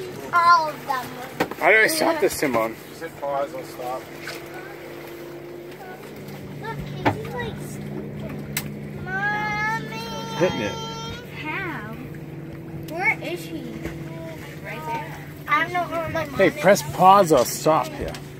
All of them. How do I stop this, Simone? Just hit pause and stop. Look, Casey's like sleeping. Mommy. Hitting it. How? Where is he? Right there. I don't know where my mom Hey, is. press pause, I'll stop here.